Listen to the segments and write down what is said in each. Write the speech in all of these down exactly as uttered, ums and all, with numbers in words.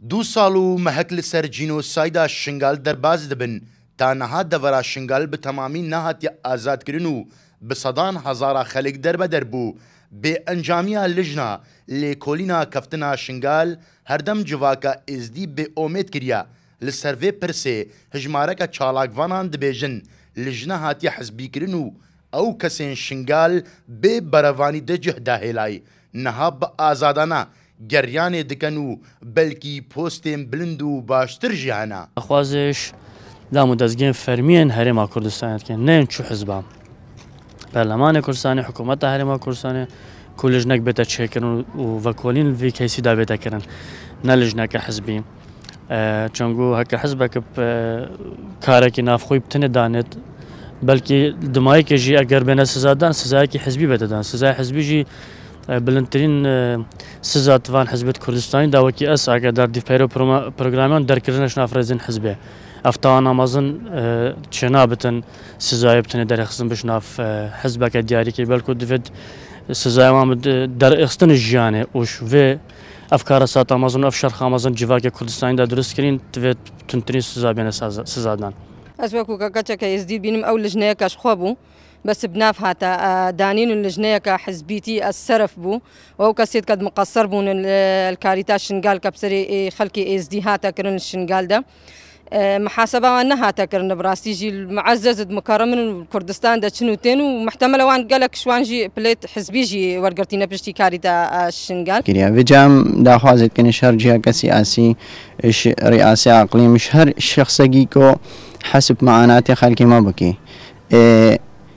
دو ساڵ و مەهەک لەسەر جینۆسایدا شنگال دەرباز دەبن تا نەهات دەڤەرا شنگال بە تەمامی نەهاتیە ئازادکردن و بە سەدان هەزارە خەڵک دەربەدەر بوو. بێ ئەنجامیە لیژنا لێکۆلینا کەفتنا شنگال هەردەم جڤاکە ئێزدی بێ ئۆمێد کردە لە سەرڤێ پرسێ هژمارەکە چالاکڤانان دەبێژن لیژنە هاتیە حەزبیکردن و ئەو کەسێن شنگال بێ بەرەڤانی دەجهدا هێلای نەها بە ئازادانە گەریانێ دکەن و بەلکی پۆستێن بلند و باشتر ژیانە. ئەخوازش دام و دەستگێن فەرمیێن هەرێما کوردستانەکەن نەیەن چوو حزبام پەرلەمانی کوردستانی حکوومەتە هەرێما کوردستانی کو لیژنەک بێتە چێکردن و ڤەکۆلین ڤی کەیسیدا بێتەکردن نە لیژنەکە حزبی چۆنگو هەکە حزبەکە کارێکی نافخۆی بتنێ دانێت بەلکی دمایەکێژی ئەگەر بێنە سزادان سزایەکی حزبی بێتەدان سزای حزبیژی بلندترین سزا توان حزبێت کوردستانی داوەکی ئەس ئاگادار دیپەیرە پرۆگرامیان دەرکردنش نافرەزین حزبێ ئەفتاوان ئامازن چێ نابتن سزایە بتنێ دەرەخستن بشناف حزبەکە دیاریکەی بەلکو دەبێت سزایوان دەرئخستنی ژیانێ وش vê ئەفکارە سات ئامازن ئەف شەرخ ئامازن جیڤاکە کوردستانیدا دروستکردین دەبێت تونترین سزا بێنە سزادان. ئەس وەکو کەچەکە ئێزدی بینم ئەو لیژنەیەکەش خۆ بوو بەس بناف هاتە دانین و لیژنەیەکە حزبیتی ئەس سەرف بوو وەو کەسێت کە مقەسەر بوون الکاریتا شنگال کە بسەری خەڵکی ئێزدی هاتەکردن شنگالدا محاسبەوان نەهاتەکردن بڕاستیژی معەزەزت مکەڕەمن و کوردستان دەچن و تێن و محتەمەلەوان گەلک شوانژی پلێت حزبیژی وەرگرتینە پشتی کاریتا شنگال كريا بجام داخوازت كن شهر جهة سياسي رئاسي عقلي مش هر شخص جيكو حسب معاناتي خلقي ما بكي إيه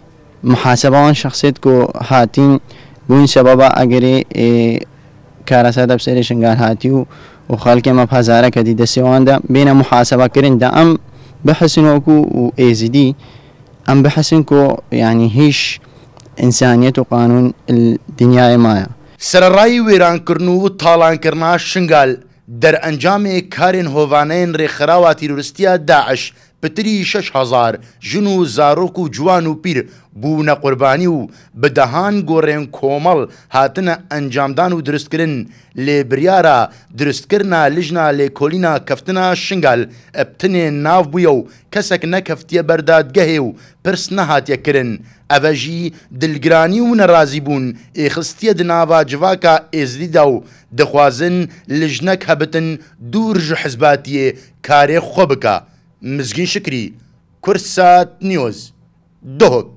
محاسبة شخصيتكو هاتين بوين سببا اگري إيه كارسات بسري شنگال هاتيو وخلقي ما بهزارة كدي دسيوان دا بين محاسبة كرين دا ام بحسنوكو و ايزدي ام بحسنكو يعني هيش انسانية وقانون الدنيا مايا سەرەڕای وێرانکردن و تاڵانکردنا شنگال دەرئەنجامێ کارێن هۆڤانەیەن ڕێکخراوە تیرۆریستیە داعش پتری شەش هەزار ژن و زارۆک و جوان و پیر بوونە قوربانی و بەدەهان گۆڕێن کۆمەڵ هاتنە ئەنجامدان و دروستکردن لێ بریارە دروستکردنا لیژنا لێکۆلینا کەفتنا شنگال ئەبتنێ ناو بوویە و کەسێک نەکەفتیە بەردادگەهێ و پرس نەهاتیەکردن ئەڤەژی دلگرانی و نەڕازی بوون ئێخستیە دناوا جڤاکە ئێزدیدا و دەخوازن لیژنەک هەبتن دوور ژ حزباتیێ کارێ خۆ بکە. مزگین شکری کورسات نیۆز دۆک